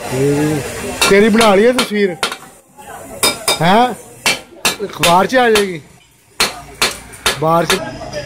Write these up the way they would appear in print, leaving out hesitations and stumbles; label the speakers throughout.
Speaker 1: तेरी बना ली है तस्वीर है, अखबार से आ जाएगी बाहर से।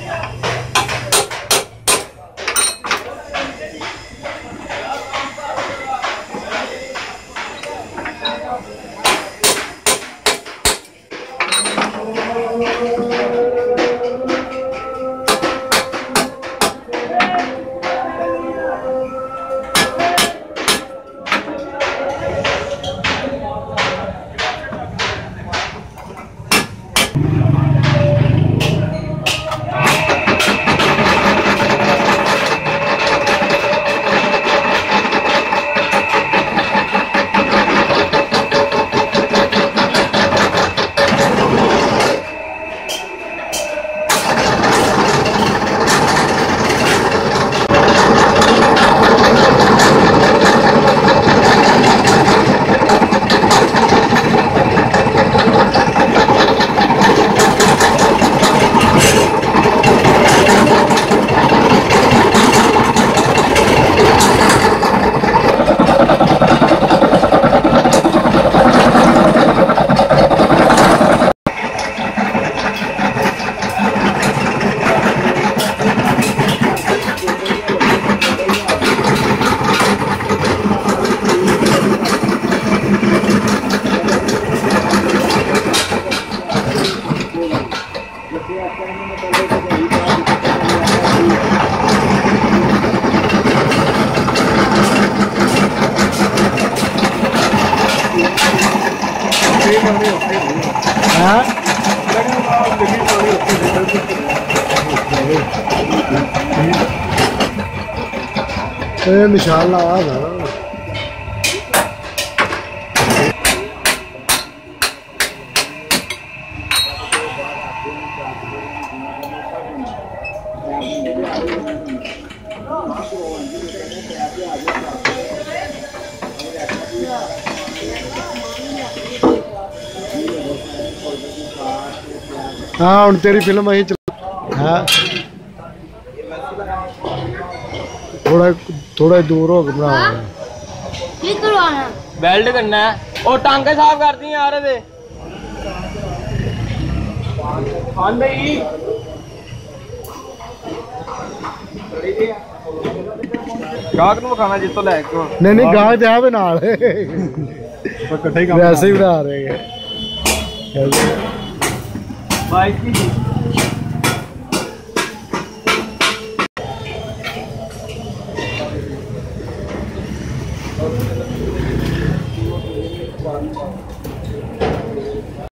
Speaker 1: निशान लगा था हाँ हूँ तेरी फिल्म अं चल थोड़ा थोड़ा दूर हो बना
Speaker 2: बेल्ट करना है और टांगे साफ कर दी यार दे गाहक नूं खाना जितो लैके
Speaker 1: नहीं गाहक तो है नाल वैसे ही बना रहे हैं
Speaker 2: बाइक की